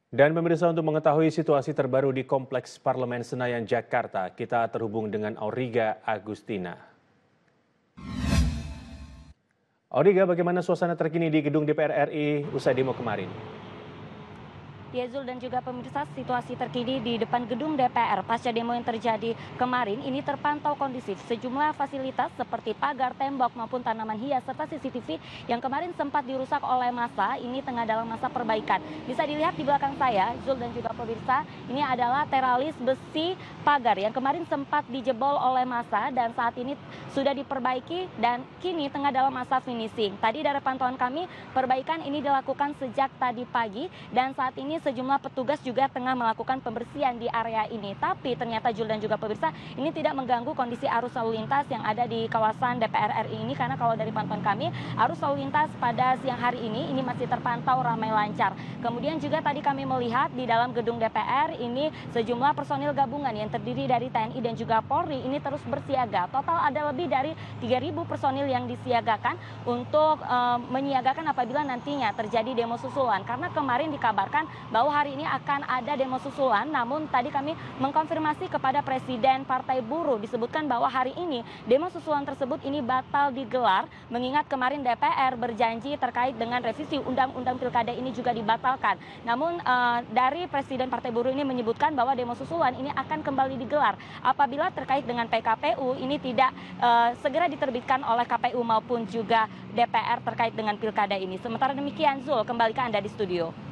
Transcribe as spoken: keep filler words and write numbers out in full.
Dan pemirsa untuk mengetahui situasi terbaru di Kompleks Parlemen Senayan, Jakarta, kita terhubung dengan Auriga Agustina. Auriga, bagaimana suasana terkini di gedung D P R R I usai demo kemarin? Ya Zul dan juga pemirsa, situasi terkini di depan gedung D P R pasca demo yang terjadi kemarin ini terpantau kondusif. Sejumlah fasilitas seperti pagar, tembok maupun tanaman hias serta C C T V yang kemarin sempat dirusak oleh massa ini tengah dalam masa perbaikan. Bisa dilihat di belakang saya, Zul dan juga pemirsa, ini adalah teralis besi pagar yang kemarin sempat dijebol oleh massa dan saat ini sudah diperbaiki dan kini tengah dalam masa finishing. Tadi dari pantauan kami, perbaikan ini dilakukan sejak tadi pagi dan saat ini sejumlah petugas juga tengah melakukan pembersihan di area ini. Tapi ternyata Jul dan juga pemirsa, ini tidak mengganggu kondisi arus lalu lintas yang ada di kawasan D P R R I ini, karena kalau dari pantauan kami, arus lalu lintas pada siang hari ini ini masih terpantau ramai lancar. Kemudian juga tadi kami melihat di dalam gedung D P R ini sejumlah personil gabungan yang terdiri dari T N I dan juga Polri ini terus bersiaga. Total ada lebih dari tiga ribu personil yang disiagakan untuk uh, menyiagakan apabila nantinya terjadi demo susulan. Karena kemarin dikabarkan bahwa hari ini akan ada demo susulan, namun tadi kami mengkonfirmasi kepada Presiden Partai Buruh, disebutkan bahwa hari ini demo susulan tersebut ini batal digelar, mengingat kemarin D P R berjanji terkait dengan revisi Undang-Undang Pilkada ini juga dibatalkan. Namun uh, dari Presiden Partai Buruh ini menyebutkan bahwa demo susulan ini akan kembali digelar apabila terkait dengan P K P U ini tidak uh, segera diterbitkan oleh K P U maupun juga D P R terkait dengan Pilkada ini. Sementara demikian, Zul, kembali ke Anda di studio.